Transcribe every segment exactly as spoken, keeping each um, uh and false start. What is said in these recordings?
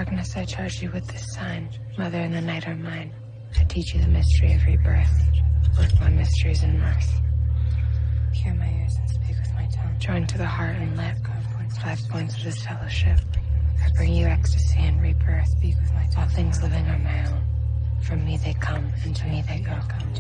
darkness, I charge you with this sign. Mother and the night are mine. I teach you the mystery of rebirth. Work my mysteries in mirth. Hear my ears and speak with my tongue. Join to the heart and lip. Five points of this fellowship. I bring you ecstasy and rebirth. Speak with my tongue. All things living are my own. From me they come, and to me they go.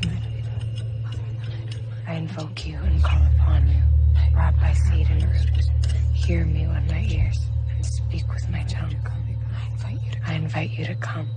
I invoke you and call upon you. Rob by seed and root. Hear me when my ears, and speak with my tongue. I invite you to come. I invite you to come.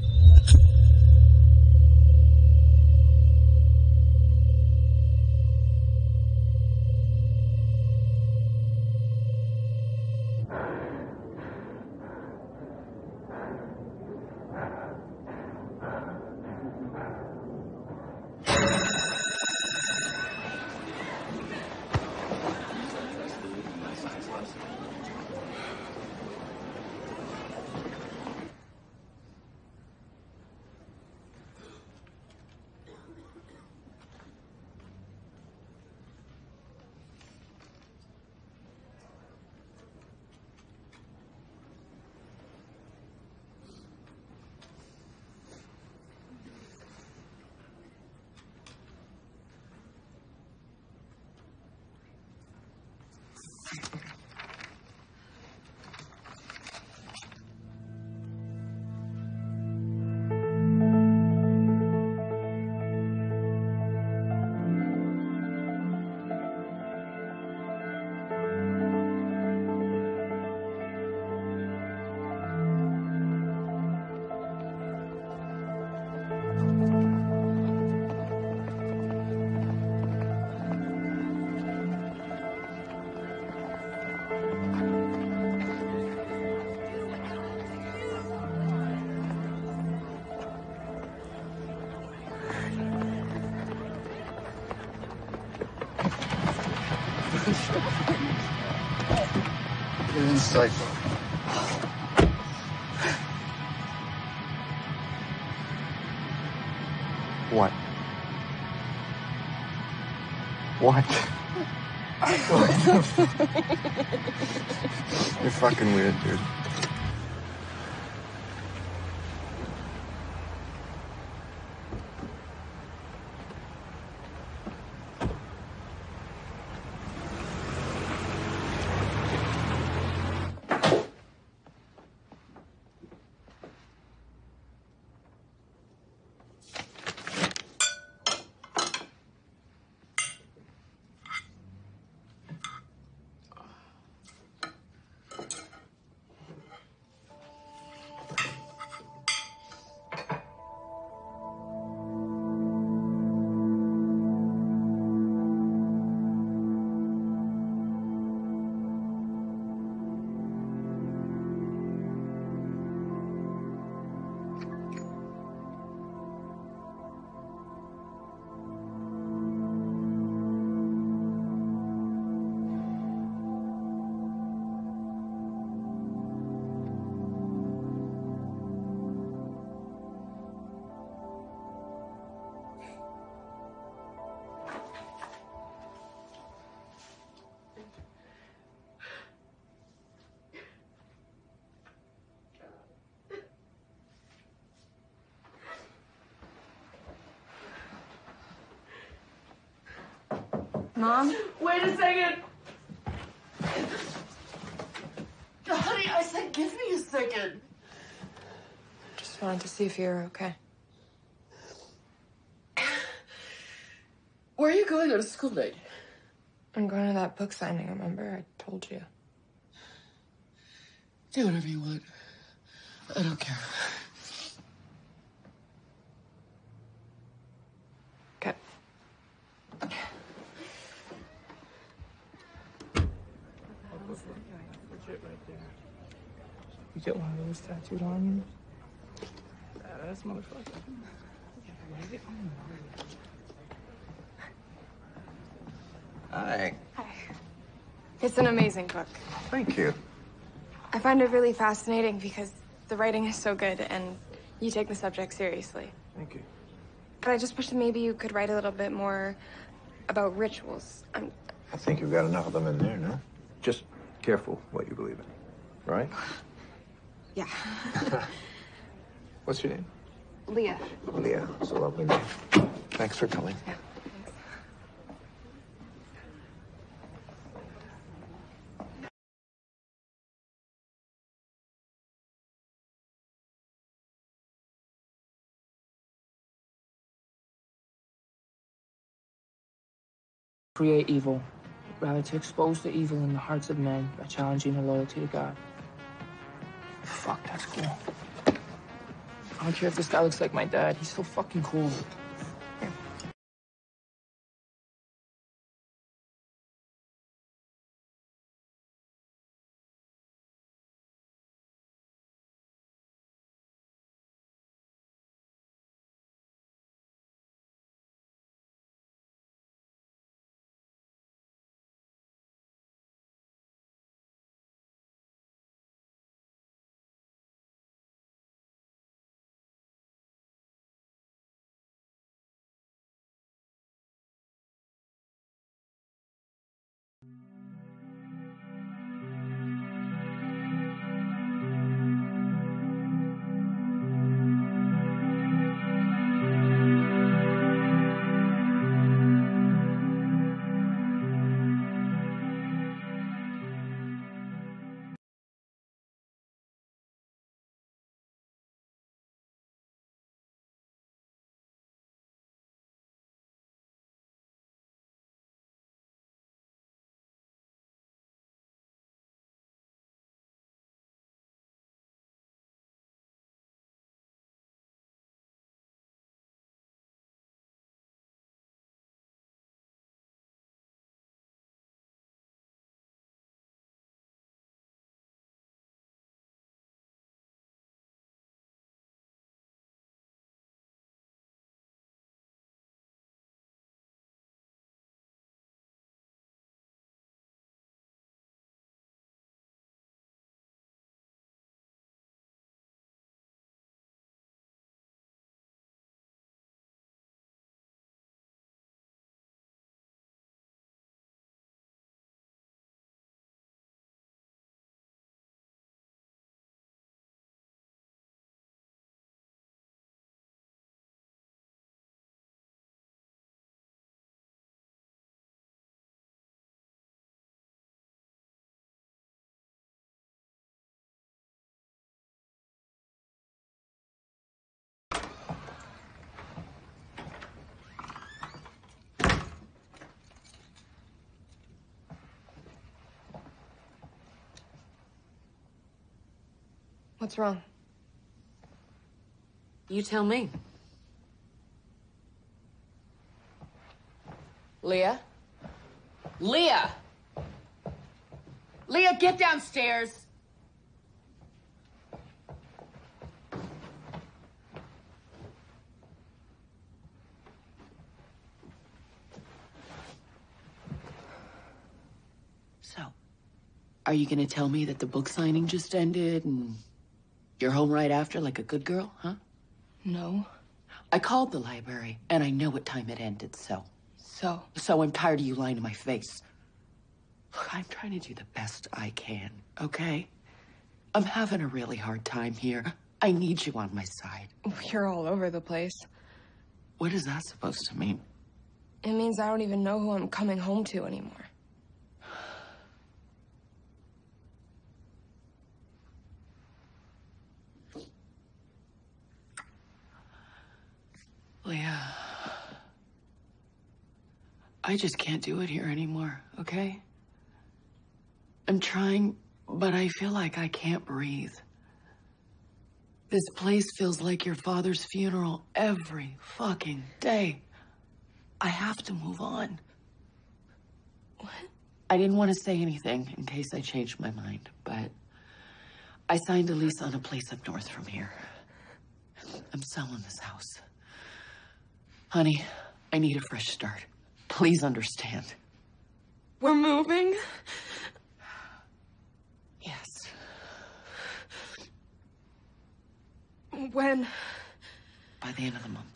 Get inside. What? What? You're fucking weird, dude. Mom? Wait a second. Honey, I said give me a second. Just wanted to see if you were okay. Where are you going on a school night? I'm going to that book signing, remember? I told you. Do whatever you want. I don't care. Okay. You get one of those tattooed on you? Badass motherfucker. Hi. Hi. It's an amazing book. Thank you. I find it really fascinating because the writing is so good and you take the subject seriously. Thank you. But I just wish that maybe you could write a little bit more about rituals. I'm... I think you've got enough of them in there, no? Just careful what you believe in, right? Yeah. What's your name? Leah. Leah. It's a lovely name. Thanks for coming. Yeah. Create evil, rather to expose the evil in the hearts of men by challenging their loyalty to God. Fuck, that's cool. I don't care if this guy looks like my dad. He's so fucking cool. What's wrong? You tell me. Leah? Leah! Leah, get downstairs! So, are you gonna tell me that the book signing just ended and you're home right after like a good girl, huh? No. I called the library and I know what time it ended, so. So? So I'm tired of you lying to my face. Look, I'm trying to do the best I can, okay? I'm having a really hard time here. I need you on my side. You're all over the place. What is that supposed to mean? It means I don't even know who I'm coming home to anymore. Leah, I just can't do it here anymore, okay? I'm trying, but I feel like I can't breathe. This place feels like your father's funeral every fucking day. I have to move on. What? I didn't want to say anything in case I changed my mind, but I signed a lease on a place up north from here. I'm selling this house. Honey, I need a fresh start. Please understand. We're moving? Yes. When? By the end of the month.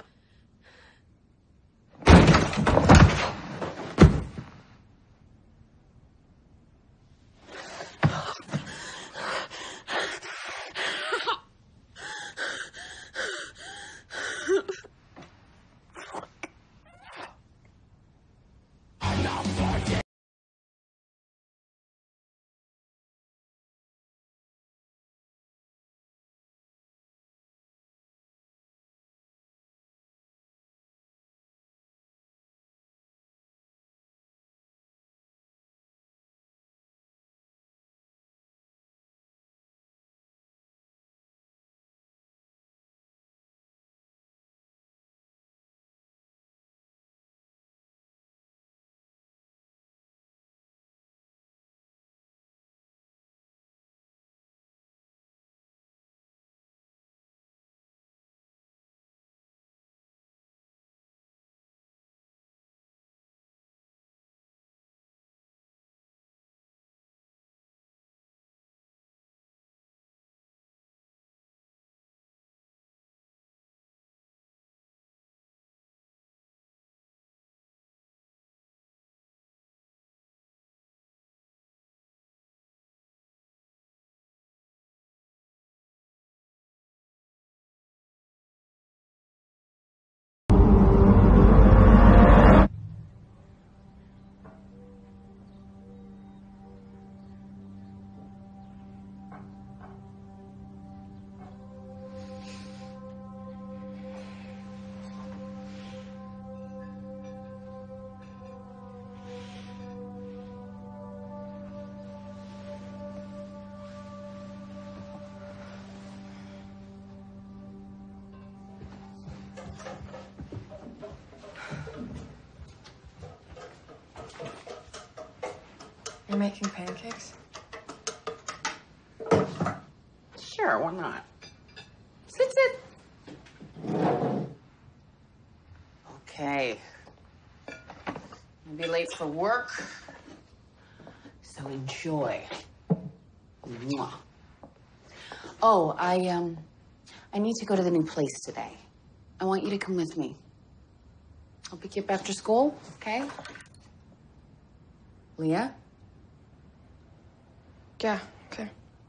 You're making pancakes? Sure, why not? Sit, sit. Okay. I'll be late for work, so enjoy. Mwah. Oh, I, um, I need to go to the new place today. I want you to come with me. I'll pick you up after school, okay? Leah? Yeah, okay.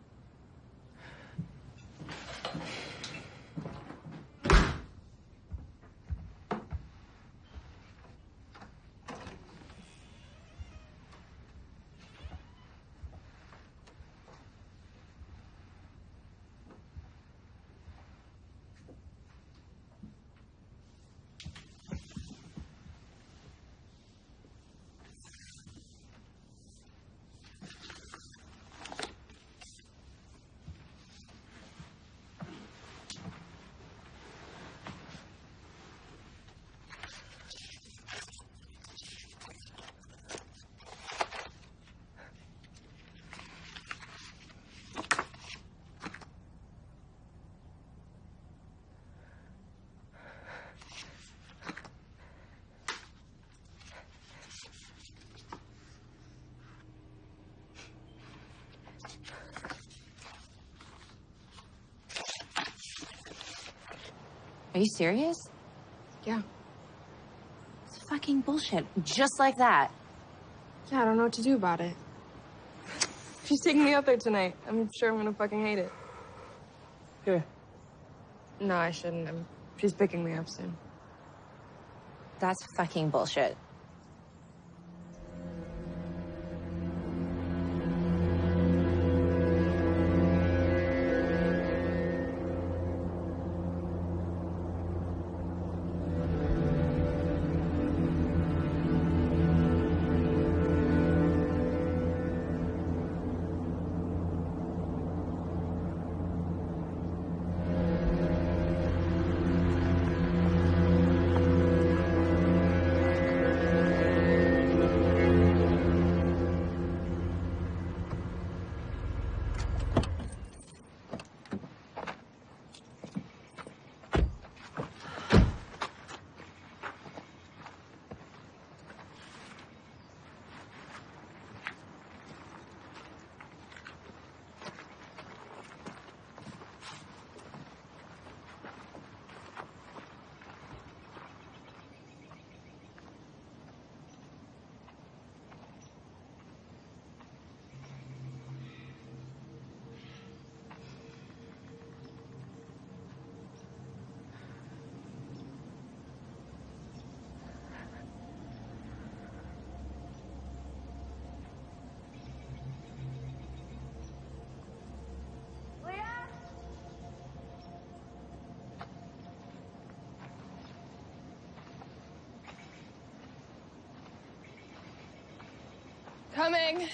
Are you serious? Yeah. It's fucking bullshit. Just like that. Yeah, I don't know what to do about it. She's taking me out there tonight. I'm sure I'm gonna fucking hate it. Here. No, I shouldn't. I'm... She's picking me up soon. That's fucking bullshit. Coming.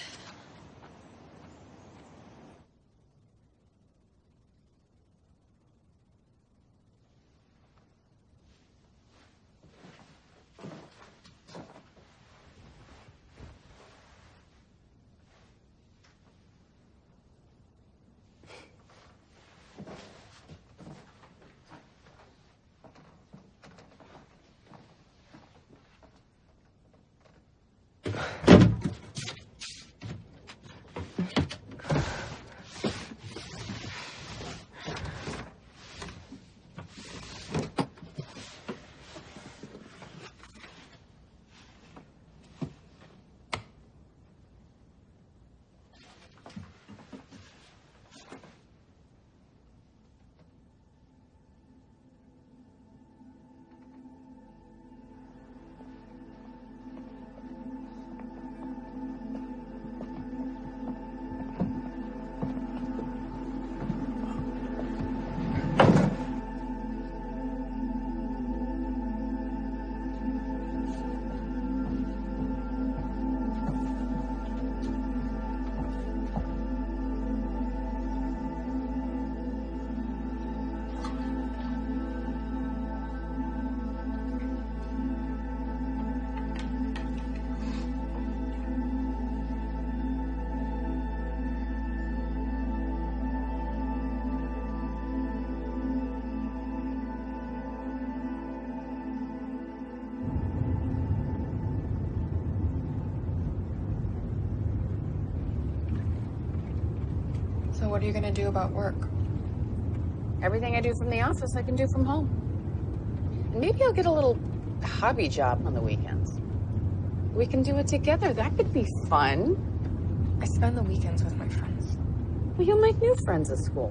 What are you gonna do about work? Everything I do from the office, I can do from home. And maybe I'll get a little hobby job on the weekends. We can do it together. That could be fun. I spend the weekends with my friends. Well, you'll make new friends at school.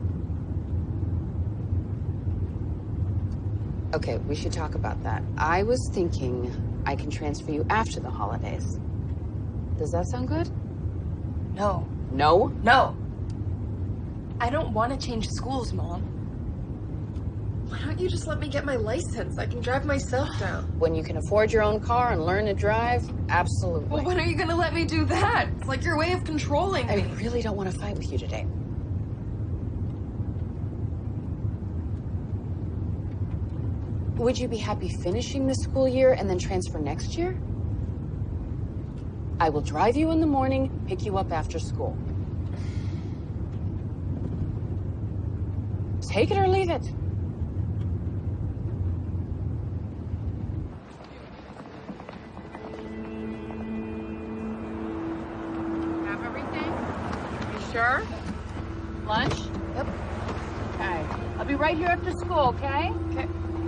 Okay, we should talk about that. I was thinking I can transfer you after the holidays. Does that sound good? No. No? No. I don't want to change schools, Mom. Why don't you just let me get my license? I can drive myself down. When you can afford your own car and learn to drive, absolutely. Well, when are you gonna let me do that? It's like your way of controlling me. I really don't want to fight with you today. Would you be happy finishing the school year and then transfer next year? I will drive you in the morning, pick you up after school. Take it or leave it. Have everything? You sure? Lunch? Yep. Okay. I'll be right here after school, okay? Okay.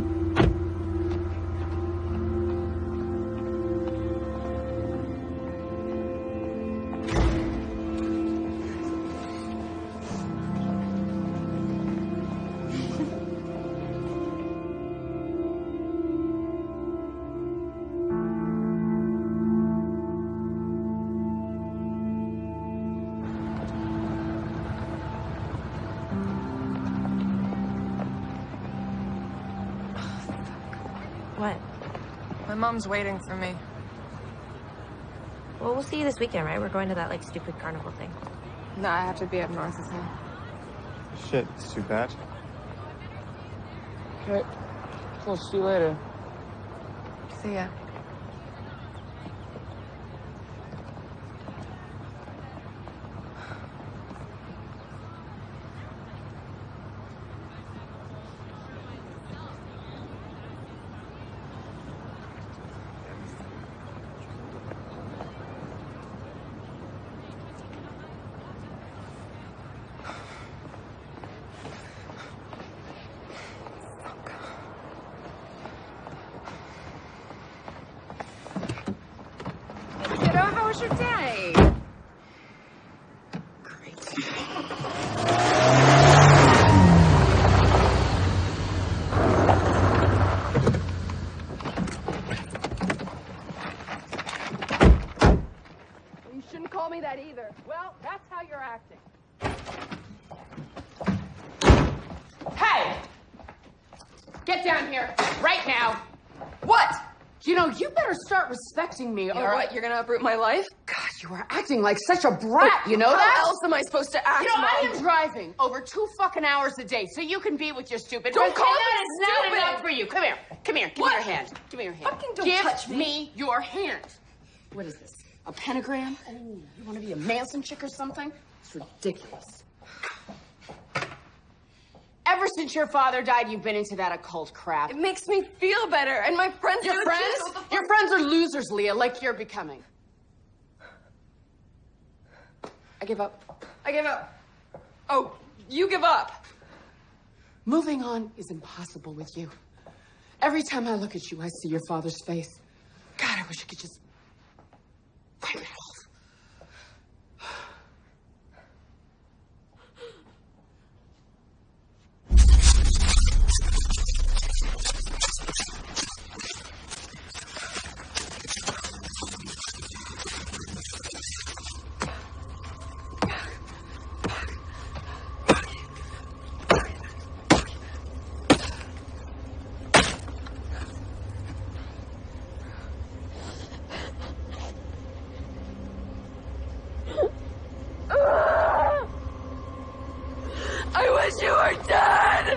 What? My mom's waiting for me. Well, we'll see you this weekend, right? We're going to that, like, stupid carnival thing. No, I have to be up north with her. Shit, it's too bad. Okay. So, see you later. See ya. Kiddo, how was your day? You shouldn't call me that either. Well, that's how you're acting. Hey! Get down here, right now. What? You know, you better start respecting me, Or or what, you're gonna uproot my life? God, you are acting like such a brat, you know How that? else am I supposed to act, You know, I Mom? am driving over two fucking hours a day so you can be with your stupid Don't friends, call and me that is not stupid. enough for you. Come here. Come here. Give What? me your hand. Give me your hand. Fucking don't Give touch me. me your hand. What is this? A pentagram? Oh, you want to be a Manson chick or something? It's ridiculous. Ever since your father died, you've been into that occult crap. It makes me feel better, and my friends Your do friends? too, so what the fuck- Your friends are losers, Leah, like you're becoming. I give up. I give up. Oh, you give up. Moving on is impossible with you. Every time I look at you, I see your father's face. God, I wish I could just wipe it off. I wish you were dead!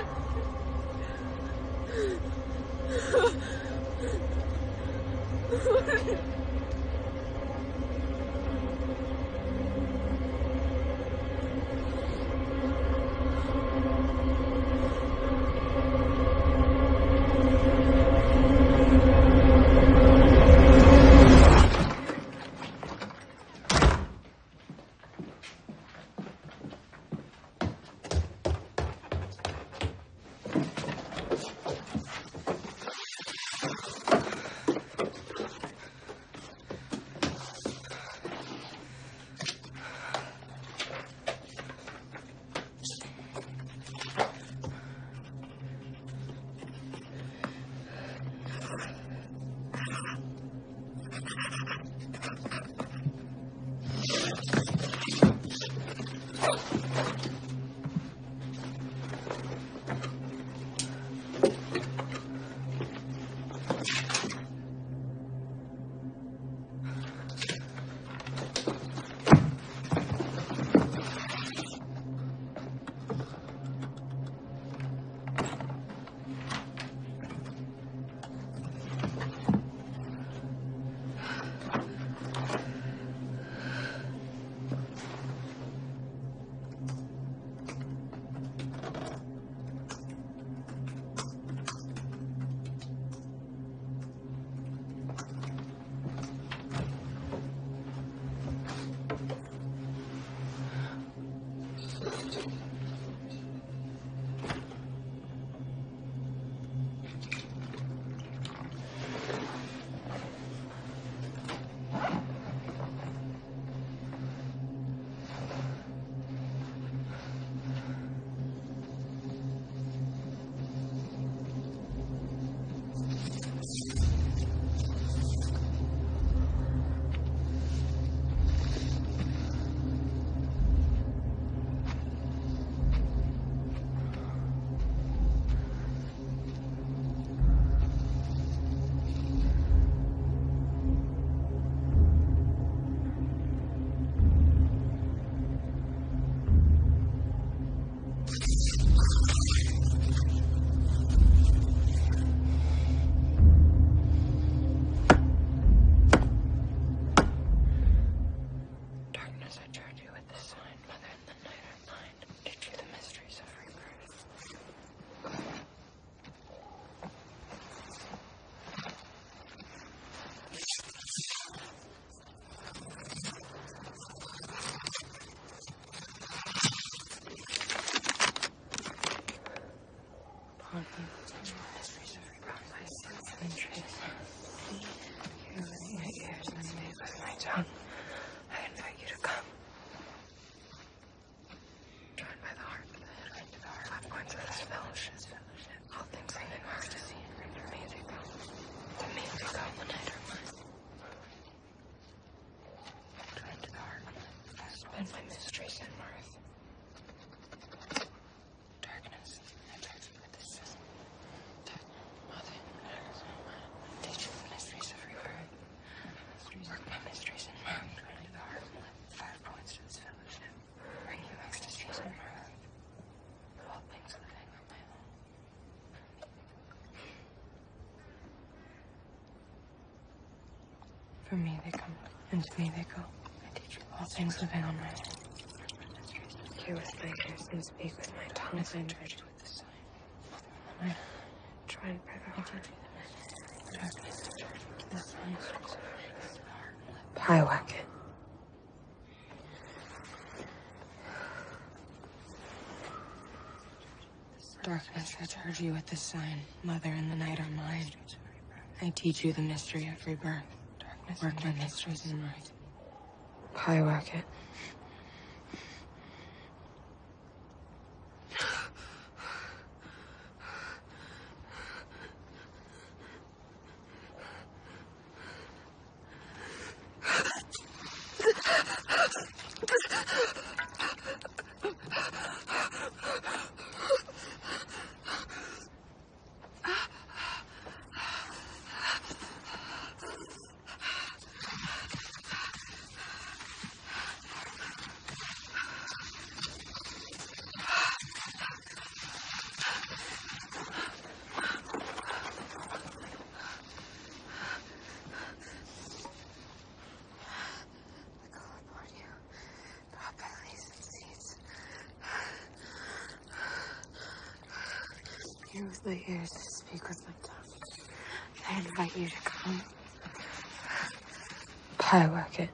From me they come, and to me they go. I teach you all things living on my own. Hear with my ears and speak with my tongue. As I treat with the sign. I try and pray the heart. Darkness, the sign. Pyewacket. Darkness, I charge you with this sign. Mother and the night are mine. I teach you the mystery of rebirth. Darkness, work my mysteries in mirth. Pyewacket. Hear with my ears, speak with my tongue. I invite you to come. Pyewacket.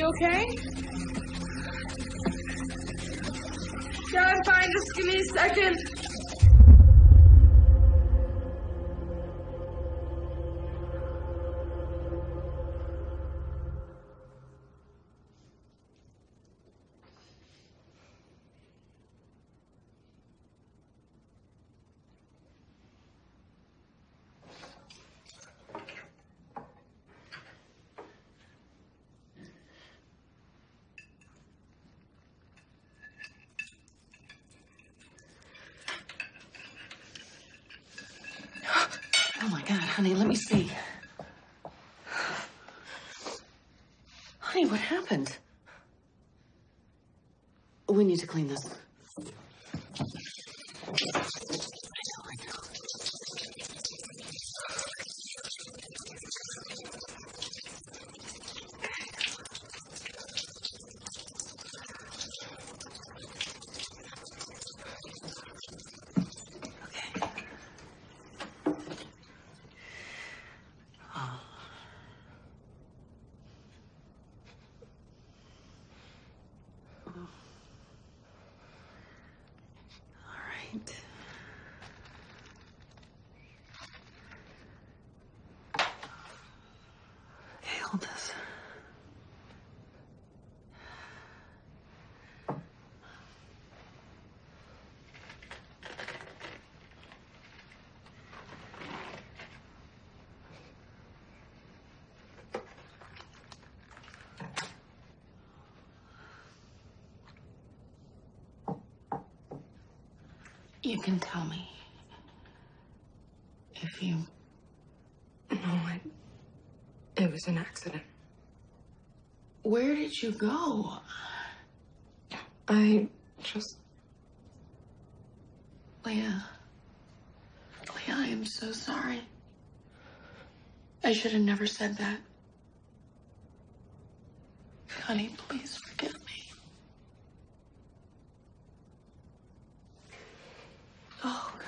You okay? Yeah, I'm fine. Just give me a second. Oh my God, honey, let me see. Honey, what happened? We need to clean this. Okay, hold this. You can tell me if you... No, I... It was an accident. Where did you go? I just... Leah. Leah, I am so sorry. I should have never said that. Honey, please forgive me. Oh, God.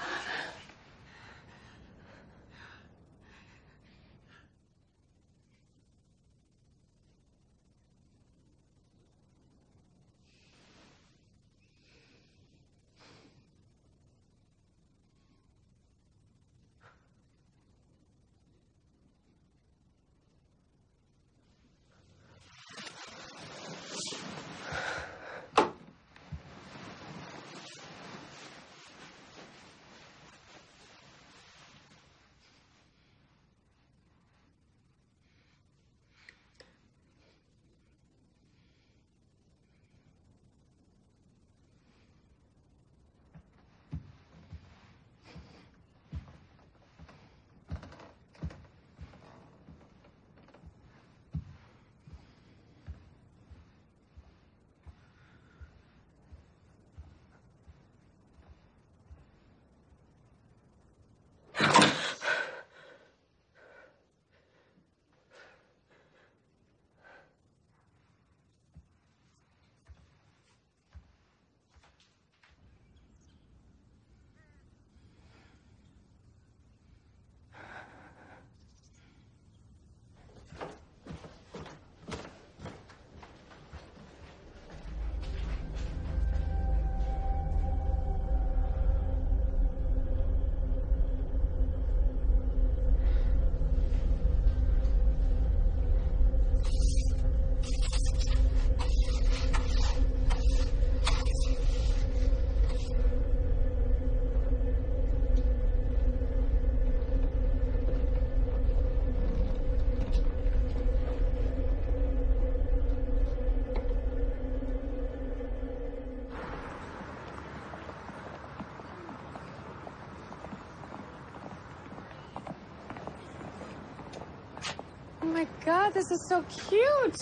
Oh my God, this is so cute.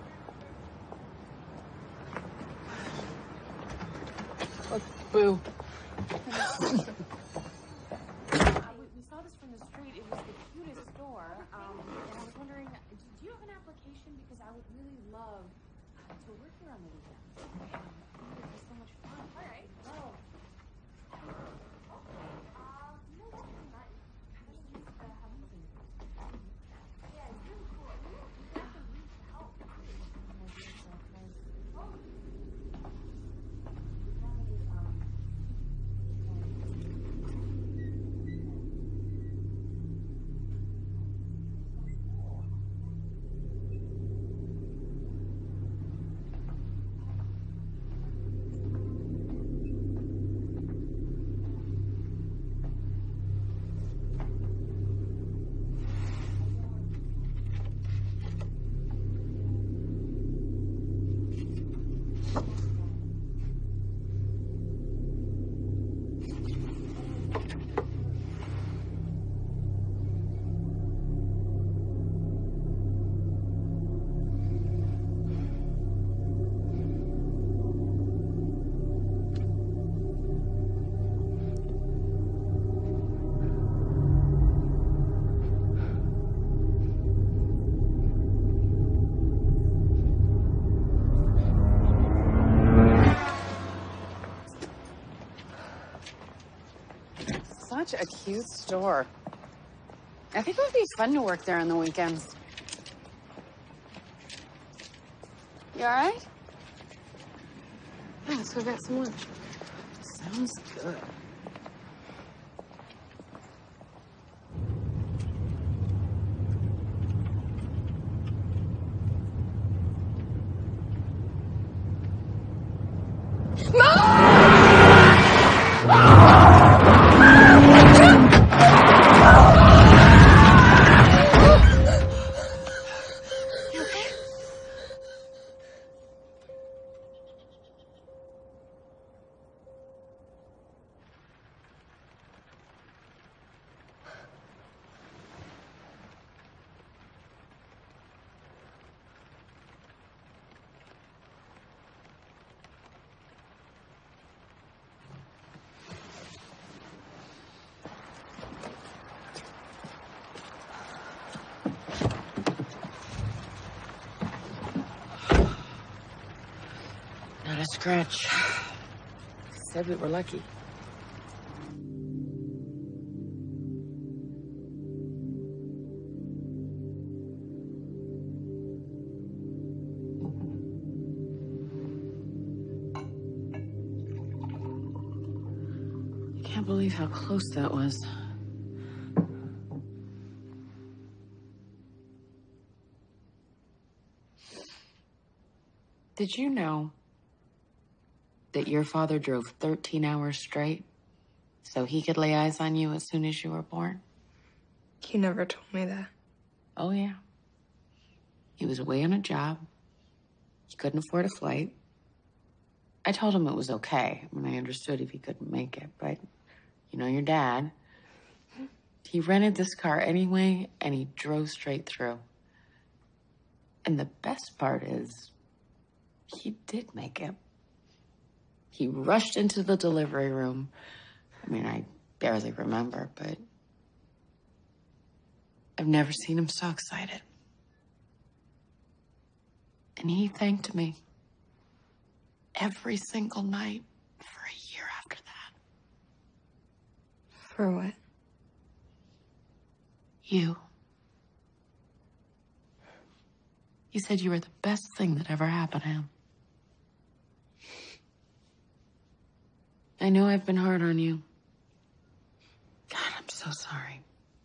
Oh, boo. We saw this from the street. It was the cutest store. Um, and I was wondering, do you have an application? Because I would really love to work here on the weekends. Um, I think it'd be so much fun. All right. Oh. Such a cute store. I think it would be fun to work there on the weekends. You all right? Yeah, let's go get some lunch. Sounds good. Not a scratch. Said we were lucky. I can't believe how close that was. Did you know that your father drove thirteen hours straight so he could lay eyes on you as soon as you were born? He never told me that. Oh, yeah. He was away on a job. He couldn't afford a flight. I told him it was okay. I mean, I understood if he couldn't make it, but you know your dad. He rented this car anyway, and he drove straight through. And the best part is, he did make it. He rushed into the delivery room. I mean, I barely remember, but I've never seen him so excited. And he thanked me every single night for a year after that. For what? You. He said you were the best thing that ever happened to him. I know I've been hard on you. God, I'm so sorry.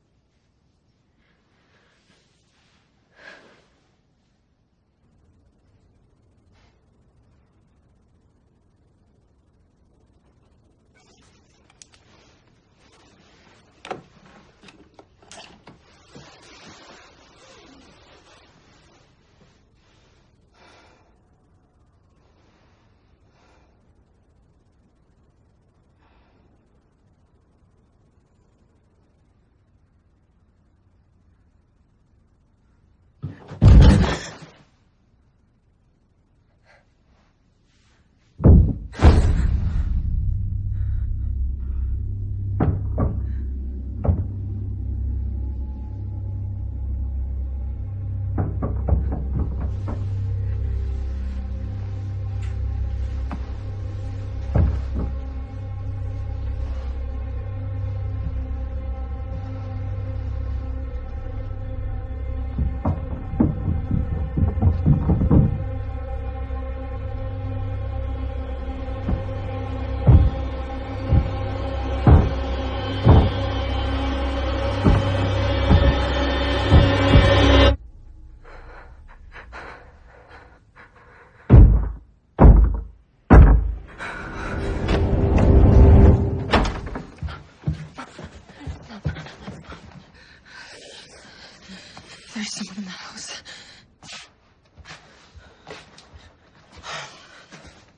There's someone in the house.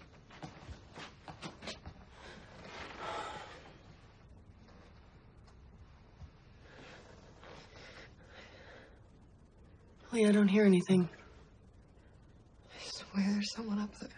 Lee, I don't hear anything. I swear there's someone up there.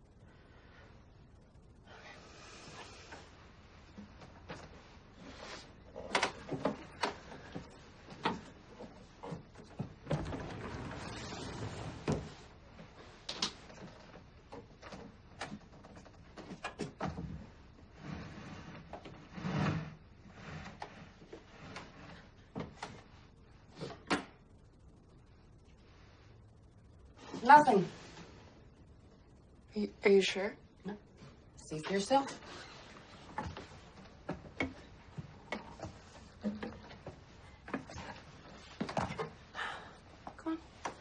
Nothing. Are you, are you sure? No. See for yourself. Come on.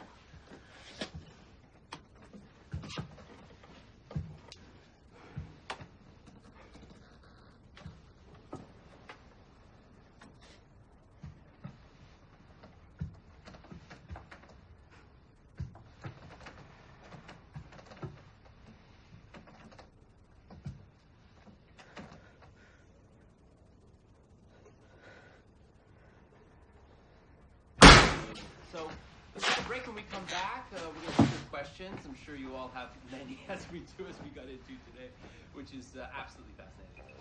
So, let's take a break. When we come back, uh, we're going to answer questions. I'm sure you all have many, as we do, as we got into today, which is uh, absolutely fascinating.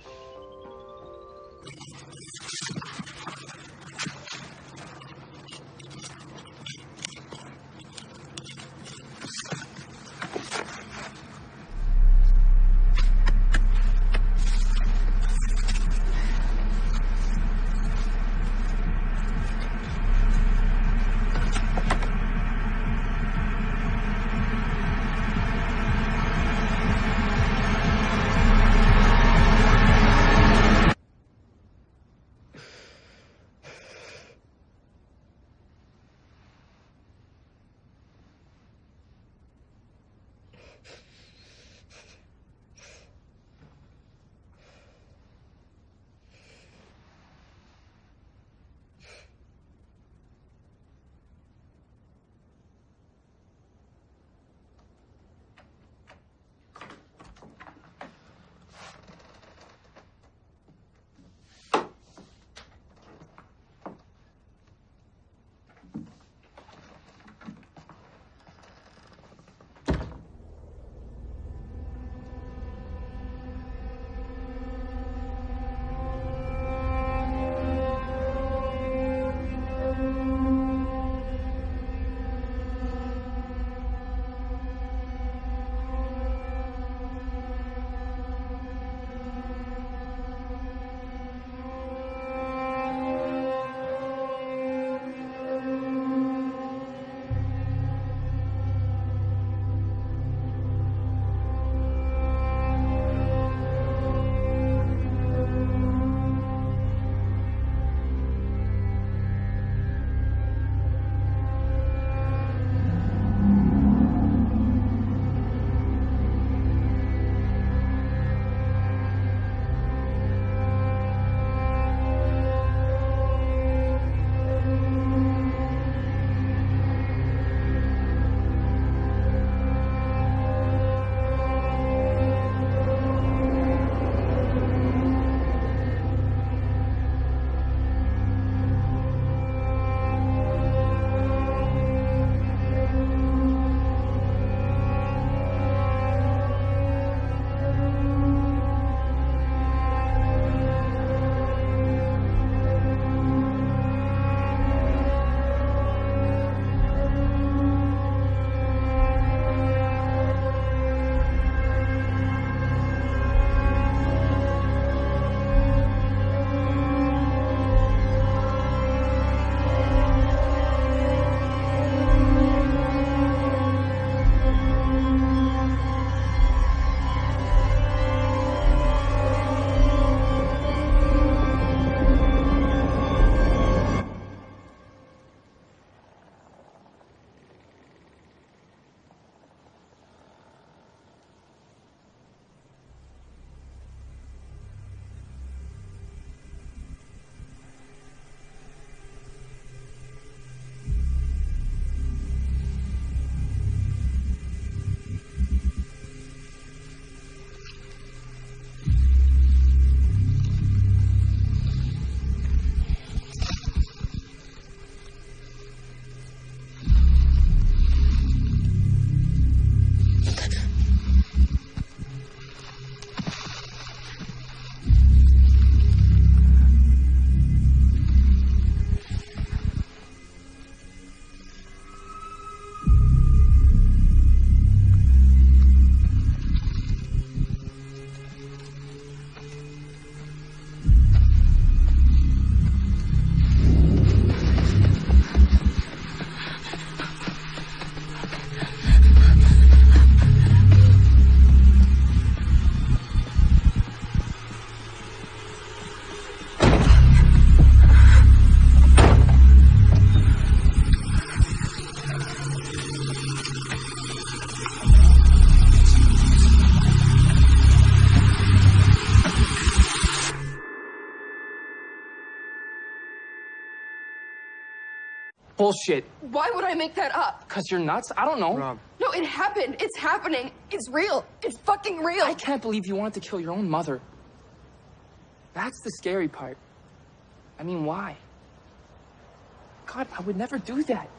bullshit. Why would I make that up? Because you're nuts? I don't know. Rob. No, it happened. It's happening. It's real. It's fucking real. I can't believe you wanted to kill your own mother. That's the scary part. I mean, why? God, I would never do that.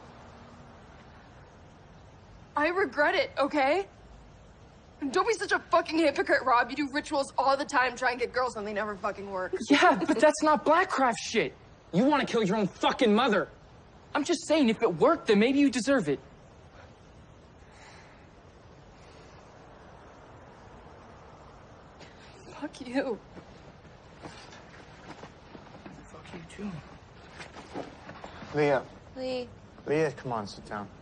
I regret it, okay? And don't be such a fucking hypocrite, Rob. You do rituals all the time, try and get girls, and they never fucking work. Yeah, but that's not Blackcraft shit. You want to kill your own fucking mother. I'm just saying, if it worked, then maybe you deserve it. Fuck you. Fuck you, too. Leah. Lee. Leah, come on, sit down.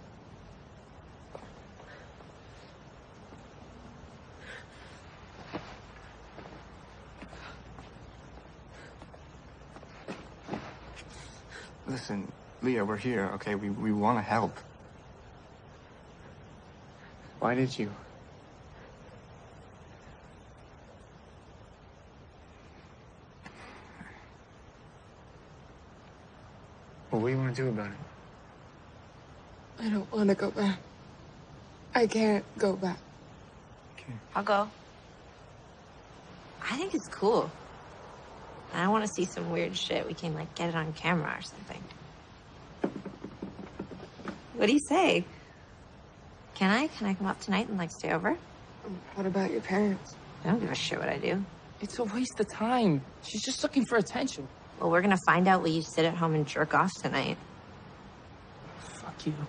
Listen, Leah, we're here, okay? We, we want to help. Why did you? Well, what do you want to do about it? I don't want to go back. I can't go back. Okay. I'll go. I think it's cool. I want to see some weird shit. We can, like, get it on camera or something. What do you say? Can I? Can I come up tonight and, like, stay over? What about your parents? I don't give a shit what I do. It's a waste of time. She's just looking for attention. Well, we're gonna find out while you sit at home and jerk off tonight. Fuck you.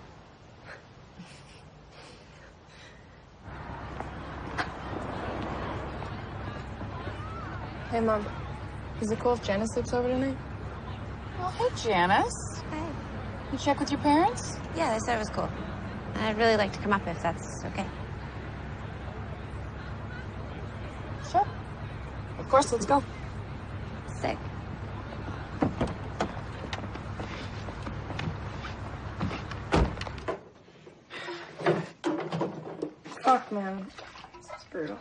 Hey, Mom. Is it cool if Janice sleeps over tonight? Well, hey, Janice. Hi. You check with your parents? Yeah, they said it was cool. I'd really like to come up if that's okay. Sure. Of course, let's go. Sick. Fuck, man. This is brutal.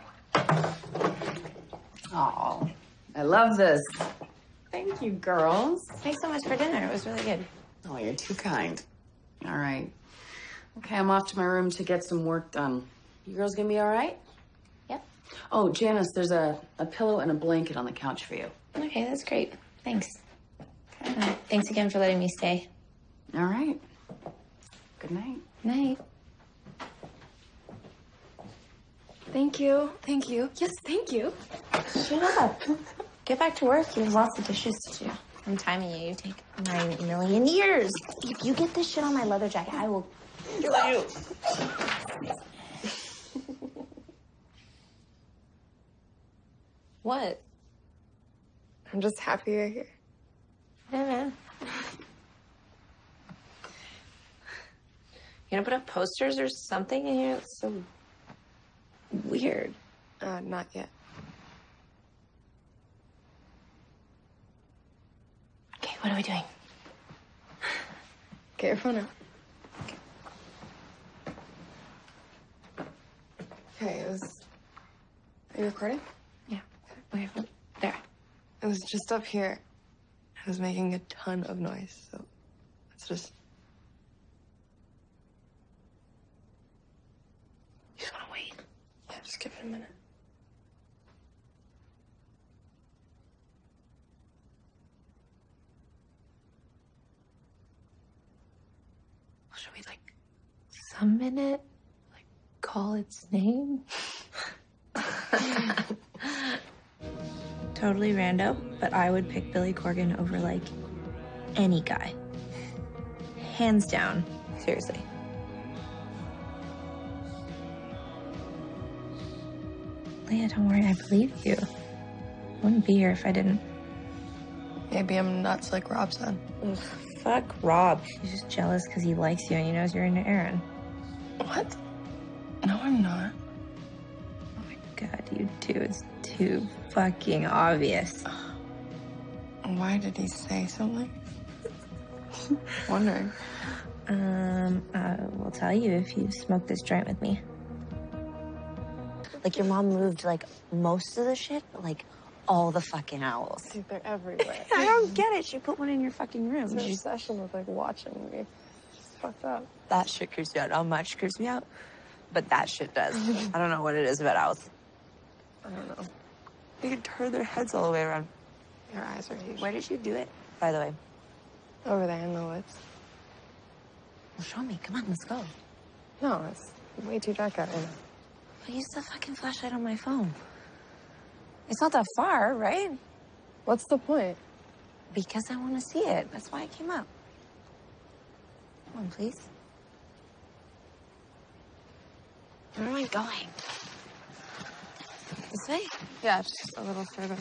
Oh, I love this. Thank you, girls. Thanks so much for dinner. It was really good. Oh, you're too kind. All right. Okay, I'm off to my room to get some work done. You girls gonna be all right? Yep. Oh, Janice, there's a, a pillow and a blanket on the couch for you. Okay, that's great. Thanks. Uh, thanks again for letting me stay. All right. Good night. Night. Thank you. Thank you. Yes, thank you. Shut up. Get back to work. You have lots of dishes to do. I'm timing you. You take nine million years. If you get this shit on my leather jacket, I will kill you. What? I'm just happy you're here. Yeah, man. You gonna put up posters or something in here? It's so weird. Uh, not yet. Okay, what are we doing? Get your phone out. Okay, it was... Are you recording? Yeah. Wait, there. It was just up here. I was making a ton of noise, so let's just... You just want to wait? Yeah, just give it a minute. Should we, like, summon it? Like, call its name? Totally rando, but I would pick Billy Corgan over, like, any guy. Hands down. Seriously. Leah, don't worry, I believe you. I wouldn't be here if I didn't. Maybe I'm nuts like Rob said. Ugh, fuck Rob. He's just jealous because he likes you and he knows you're into Aaron. What? No, I'm not. Oh my god, you do. It's too fucking obvious. Why did he say something? Wondering. Um, I will tell you if you smoke this joint with me. Like, your mom moved, like, most of the shit, but, like, all the fucking owls. Dude, they're everywhere. I don't get it. She put one in your fucking room. It's an She- obsession with, like, watching me. fucked up. That shit creeps me out. Not much creeps me out, but that shit does. I don't know what it is about owls. I don't know. They can turn their heads all the way around. Your eyes are huge. Where did you do it, by the way? Over there in the woods. Well, show me. Come on, let's go. No, it's way too dark out right now. I used the fucking flashlight on my phone. It's not that far, right? What's the point? Because I want to see it. That's why I came up. Come on, please. Where am I going? This way? Yeah, just a little further.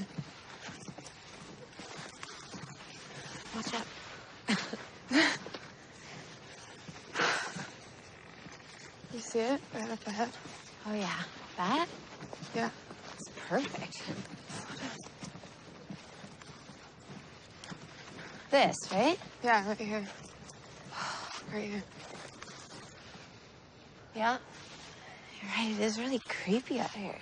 Watch out. You see it right up ahead? Oh, yeah. That? Yeah. It's perfect. This, right? Yeah, right here. Right here. Yeah. You're right. It is really creepy out here.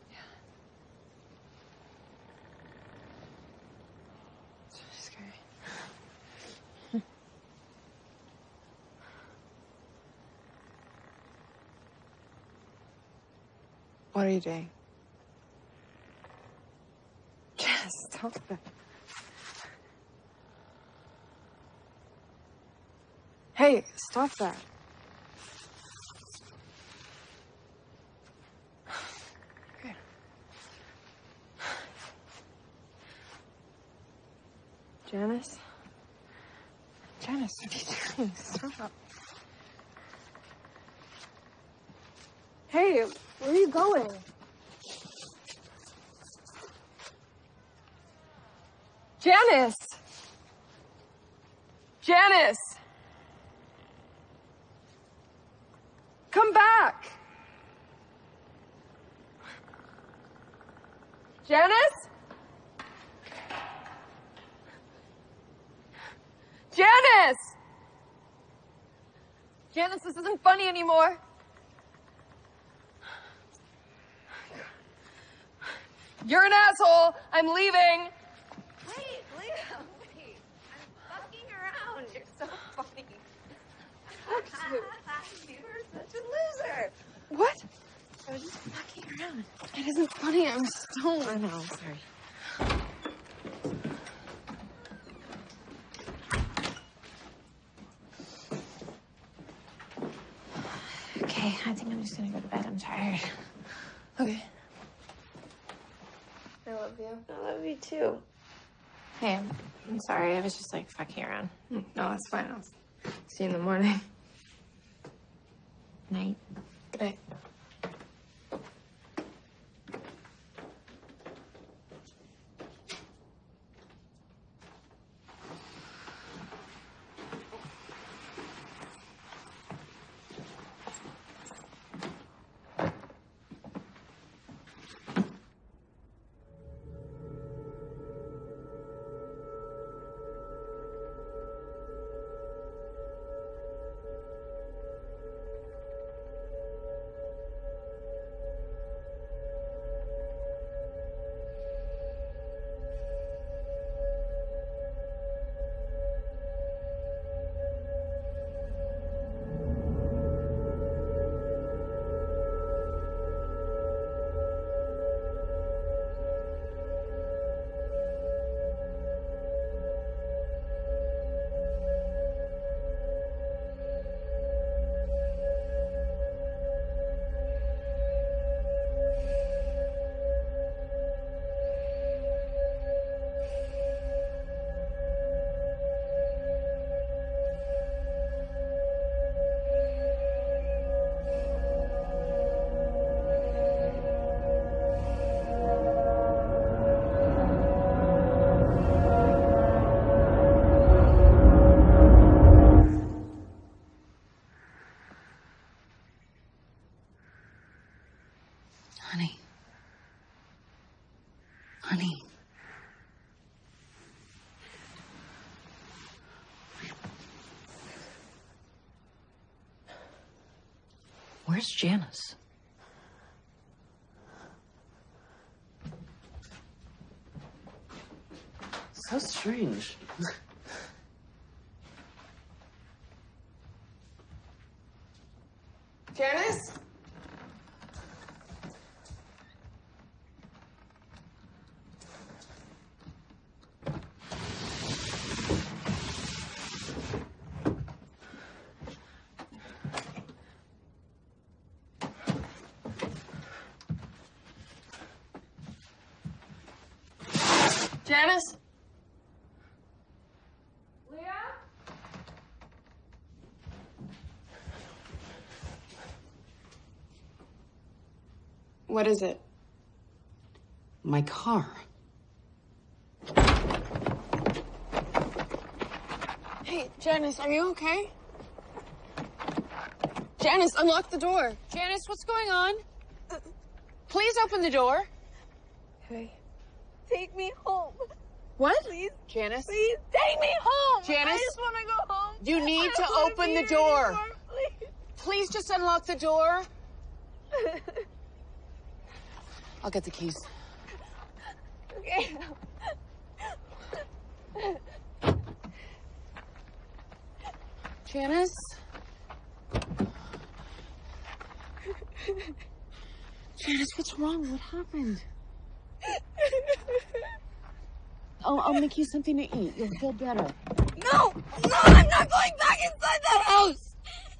It's really scary. What are you doing? Yes, stop it. Hey, stop that. Okay. Janice? Janice, what are you doing? Stop. Hey, where are you going? Janice! Janice! Come back! Janice? Janice! Janice, this isn't funny anymore. You're an asshole. I'm leaving. Wait, Leo, wait. I'm fucking around. You're so funny. You were such a loser. What? I was just fucking around. It isn't funny. I'm stoned. I know, I'm sorry. Okay, I think I'm just gonna go to bed. I'm tired. Okay. I love you. I love you too. Hey, I'm, I'm sorry. I was just like fucking around. No, that's fine. I'll see you in the morning. Night. Good night. Honey. Honey. Where's Janice? So strange. Janice? Janice? Leah? What is it? My car. Hey, Janice, are you okay? Janice, unlock the door. Janice, what's going on? Please open the door. Hey. Take me home. What? Please. Janice? Please take me home. Janice? I just want to go home. You need I to don't wanna open be the here door. anymore, please. Please just unlock the door. I'll get the keys. Okay. Janice? Janice, what's wrong? What happened? I'll, I'll make you something to eat. You'll feel better. No! No, I'm not going back inside that house!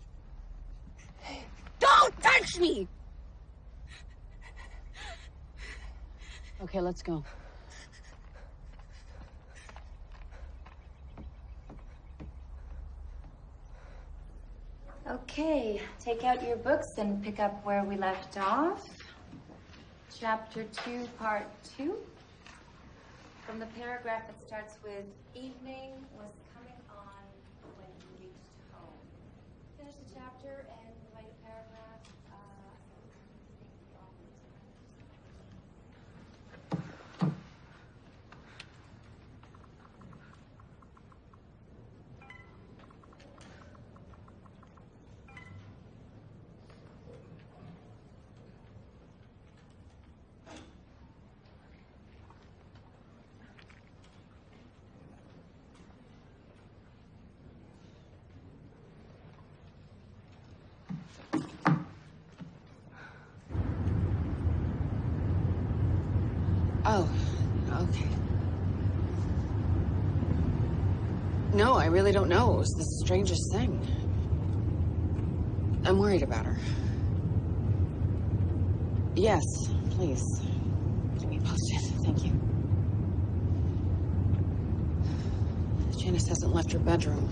Don't touch me! Okay, let's go. Okay, take out your books and pick up where we left off. Chapter two, part two. From the paragraph that starts with, evening was coming on when he reached home. Finish the chapter and write a paragraph. Uh, Oh, okay. No, I really don't know. It was the strangest thing. I'm worried about her. Yes, please. Keep me posted. Thank you. Janice hasn't left her bedroom.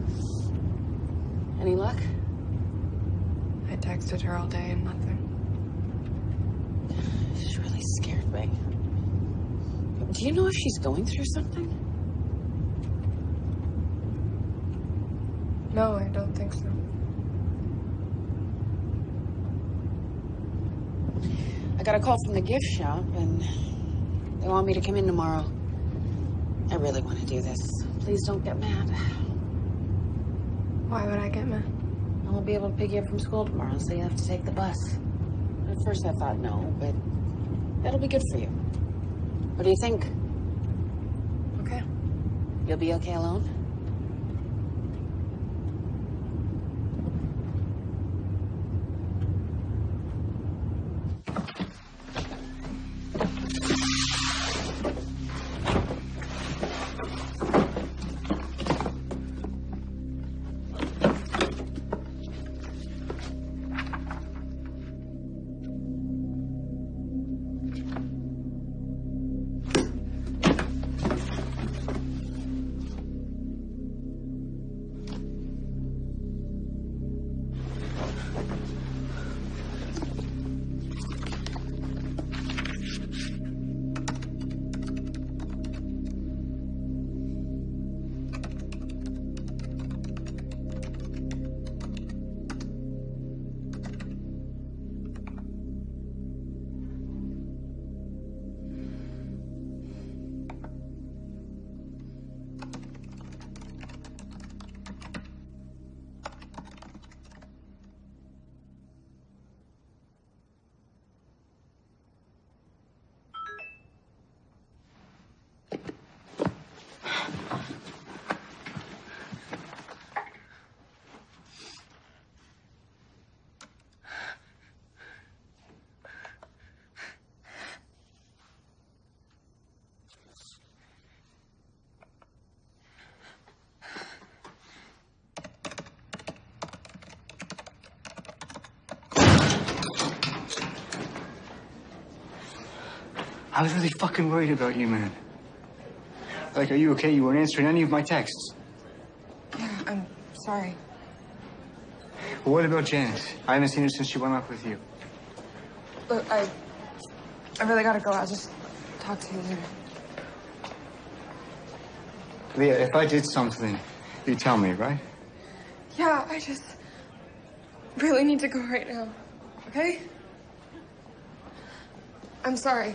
Any luck? I texted her all day and nothing. She really scared me. Do you know if she's going through something? No, I don't think so. I got a call from the gift shop, and they want me to come in tomorrow. I really want to do this. Please don't get mad. Why would I get mad? I won't be able to pick you up from school tomorrow, so you have to take the bus. At first I thought no, but that'll be good for you. What do you think? Okay. You'll be okay alone? I was really fucking worried about you, man. Like, are you okay? You weren't answering any of my texts. Yeah, I'm sorry. Well, what about Janice? I haven't seen her since she went off with you. Look, I... I really gotta go. I'll just talk to you later. Leah, if I did something, you tell me, right? Yeah, I just really need to go right now, okay? I'm sorry.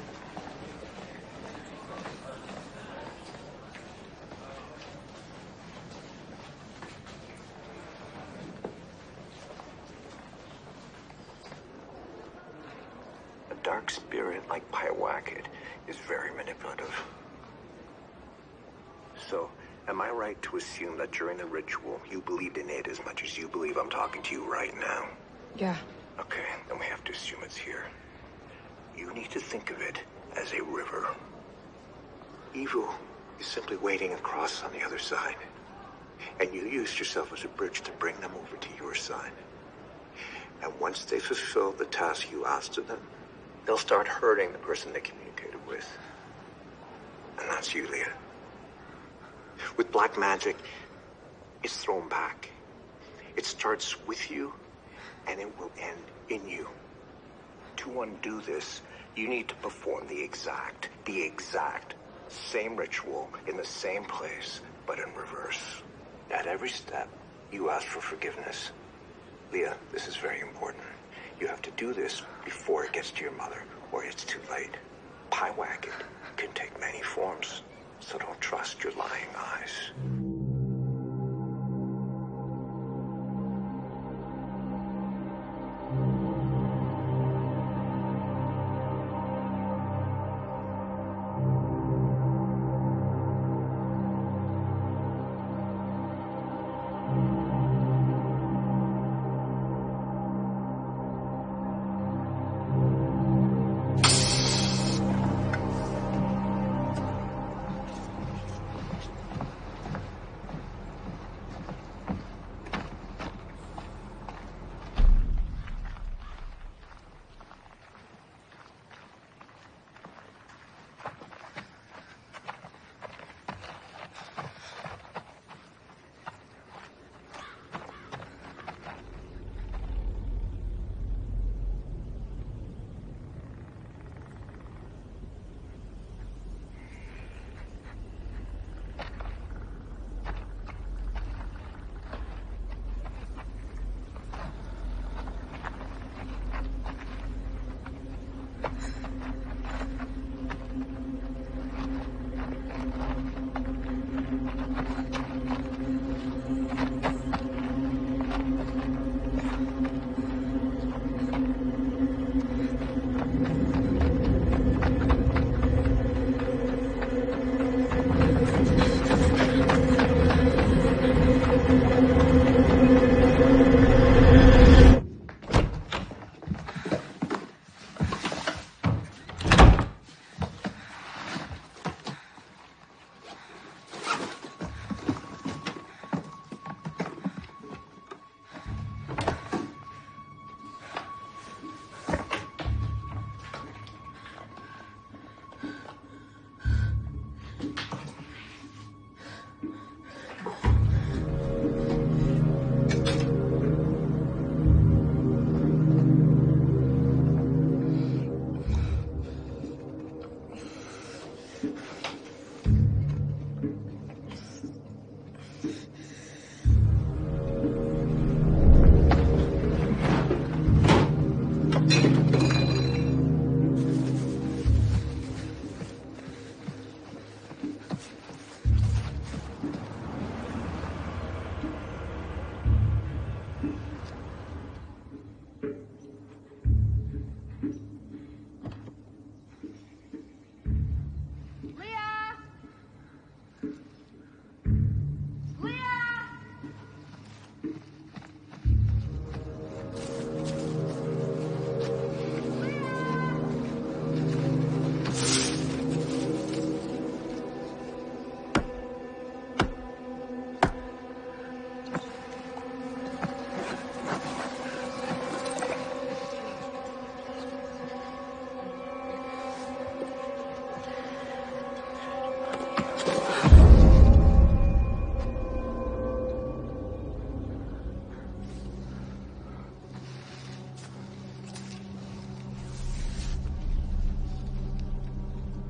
A dark spirit like Pyewacket is very manipulative. So, am I right to assume that during the ritual, you believed in it as much as you believe I'm talking to you right now? Yeah. Okay, then we have to assume it's here. You need to think of it as a river. Evil is simply wading across on the other side. And you used yourself as a bridge to bring them over to your side. And once they fulfill the task you asked of them, they'll start hurting the person they communicated with. And that's you, Leah. With black magic, it's thrown back. It starts with you, and it will end in you. To undo this, you need to perform the exact, the exact same ritual in the same place, but in reverse. At every step, you ask for forgiveness. Leah, this is very important. You have to do this before it gets to your mother, or it's too late. Pyewacket can take many forms. So don't trust your lying eyes.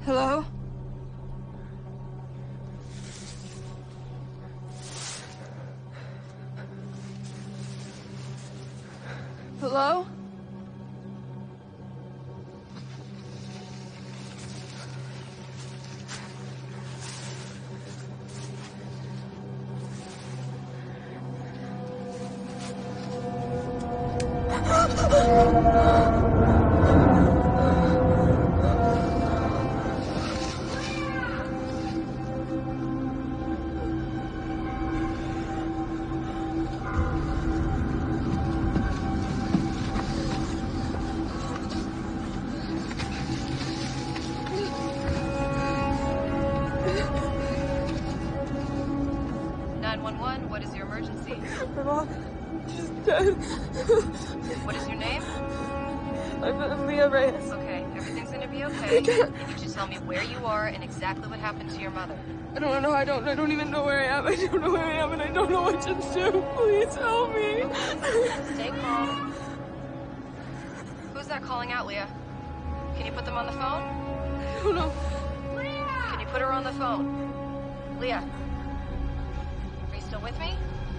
Hello? Hello? nine one one, what is your emergency? My mom is dead. What is your name? I'm, I'm Leah Reyes. Okay, everything's gonna be okay. I can't. You need to tell me where you are and exactly what happened to your mother. I don't know. I don't. I don't even know where I am. I don't know where I am, and I don't know what to do. Please help me. Stay calm. Who's that calling out, Leah? Can you put them on the phone? I don't know. Leah! Can you put her on the phone? Leah. Are you still with me?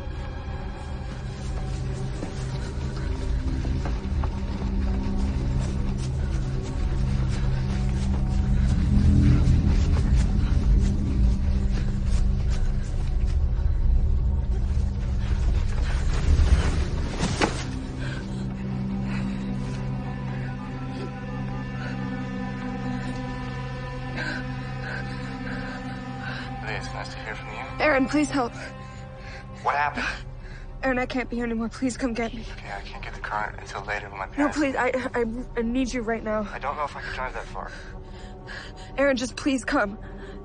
It's nice to hear from you. Aaron, please help. What happened? Aaron, I can't be here anymore. Please come get me. Okay, I can't get the car until later when my No, parents... please. I, I, I need you right now. I don't know if I can drive that far. Aaron, just please come.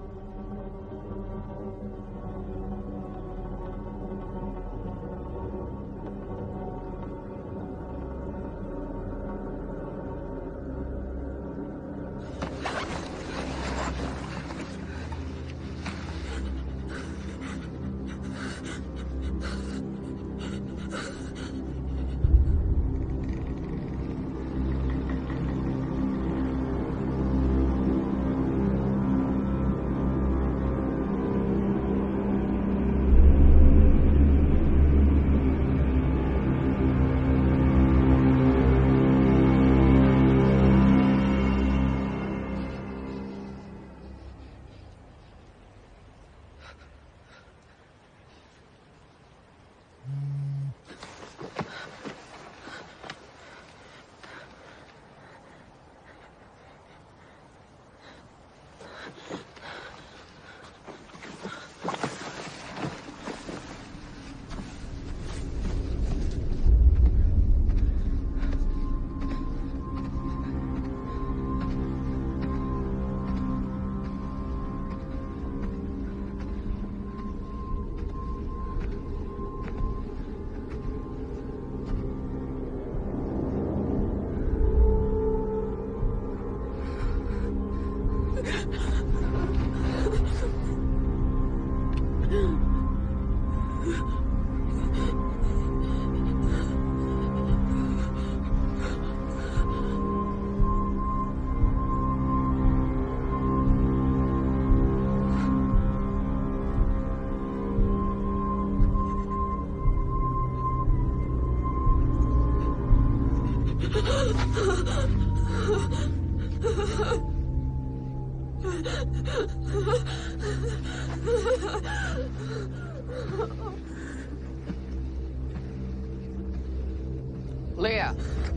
Leah.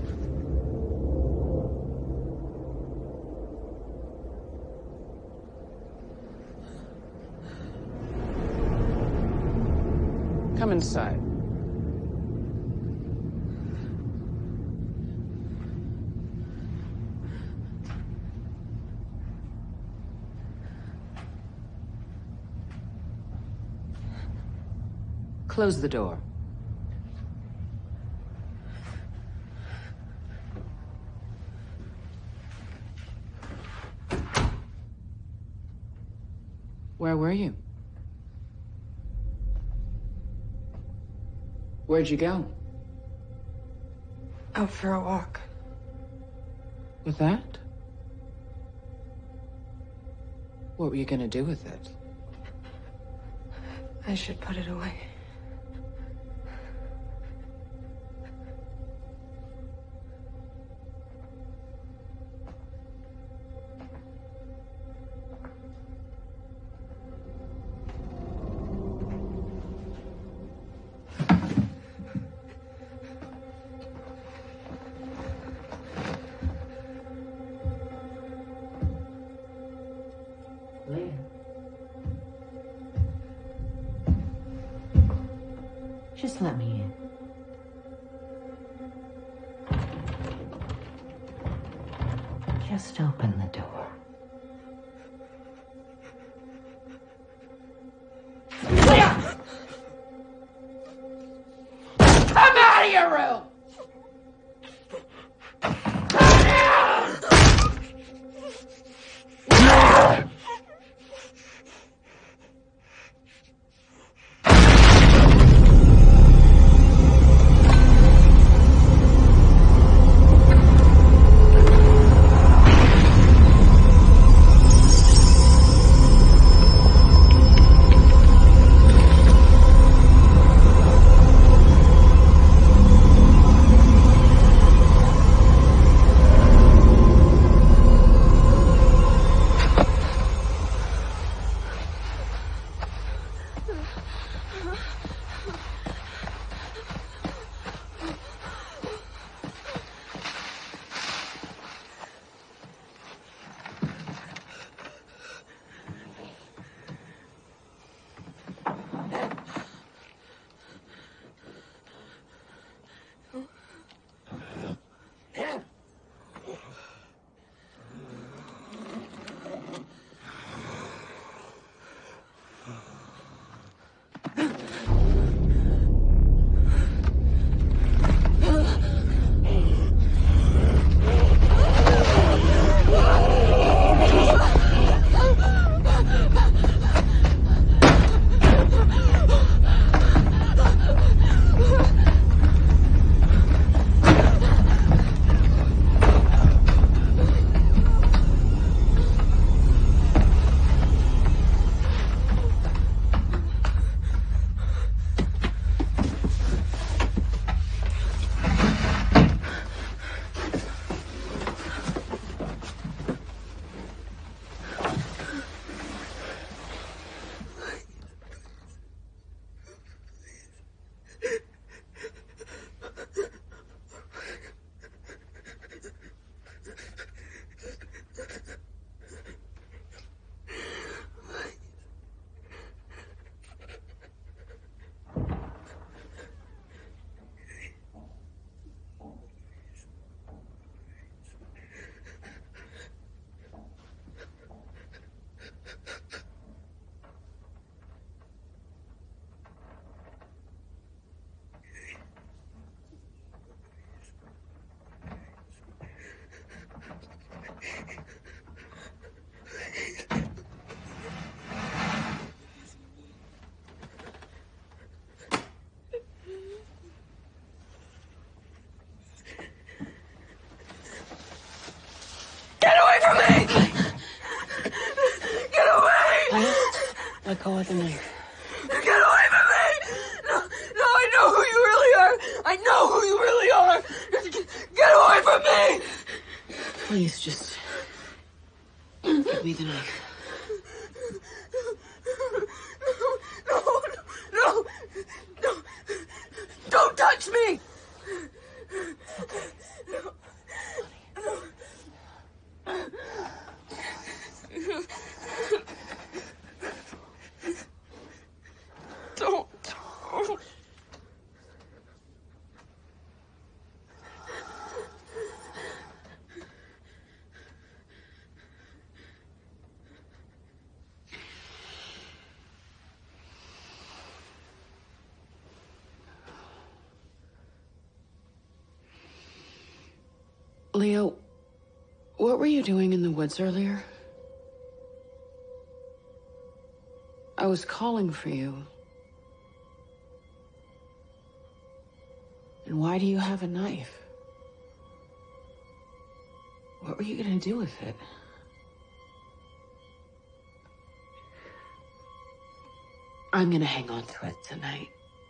Come inside. Close the door. Where were you? Where'd you go? Out for a walk. With that? What were you gonna do with it? I should put it away. Just let me in. Just open the door. Leah! Come out of your room! Let go of the knife. Get away from me! No, no, I know who you really are! I know who you really are! Get, get away from me! Please, just give me the knife. No, no, no, don't touch me! No, no. Don't, don't. Leo, what were you doing in the woods earlier? I was calling for you. And why do you have a knife? What were you gonna do with it? I'm gonna hang on to it tonight.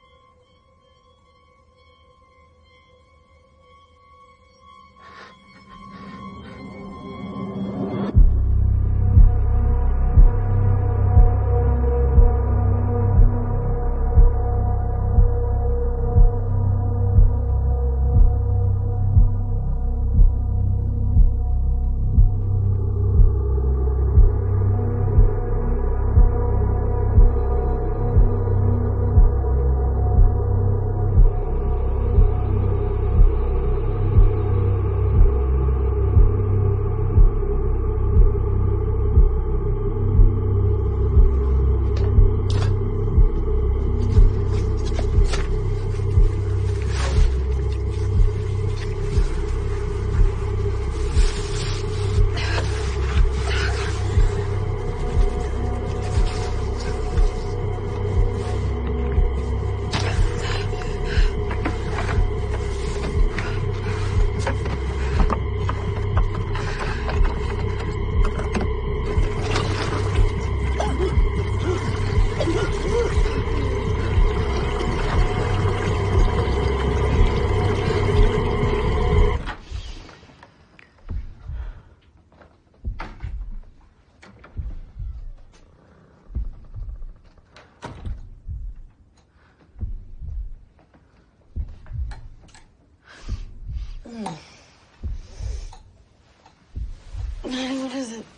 What is it?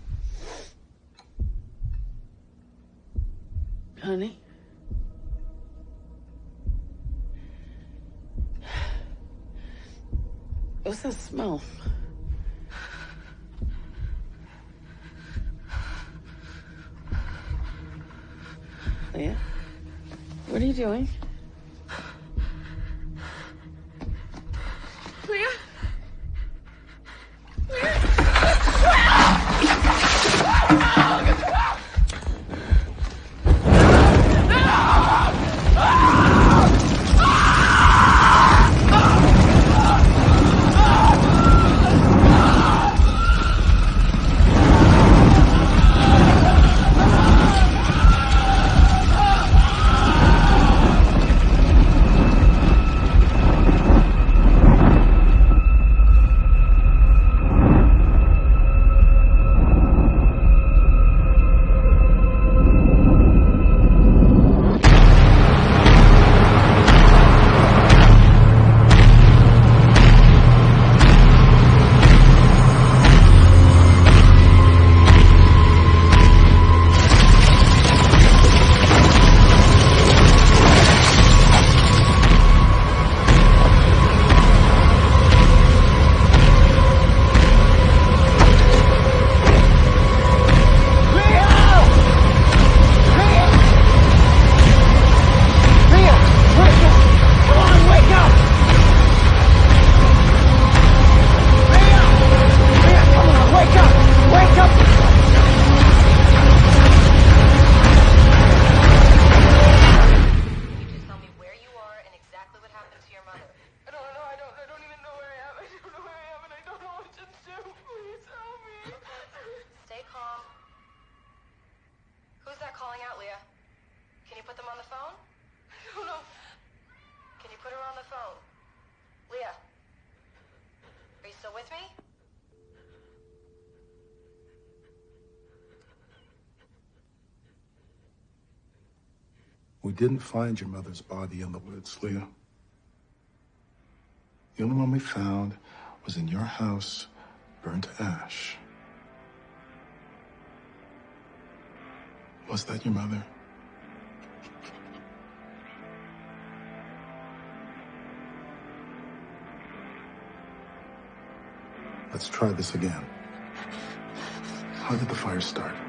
Honey? What's that smell? Leah? What are you doing? Leah? We didn't find your mother's body in the woods, Leah. The only one we found was in your house, burned to ash. Was that your mother? Let's try this again. How did the fire start?